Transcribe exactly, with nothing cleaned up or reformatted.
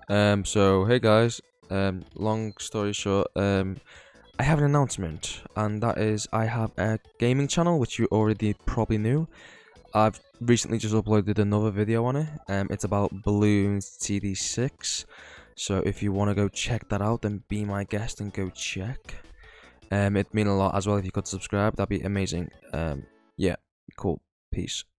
Um, so hey guys, um, long story short, um, I have an announcement, and that is I have a gaming channel, which you already probably knew. I've recently just uploaded another video on it. Um, it's about Balloons T D six. So if you want to go check that out, then be my guest and go check. Um, it'd mean a lot as well if you could subscribe. That'd be amazing. Um, yeah, cool. Peace.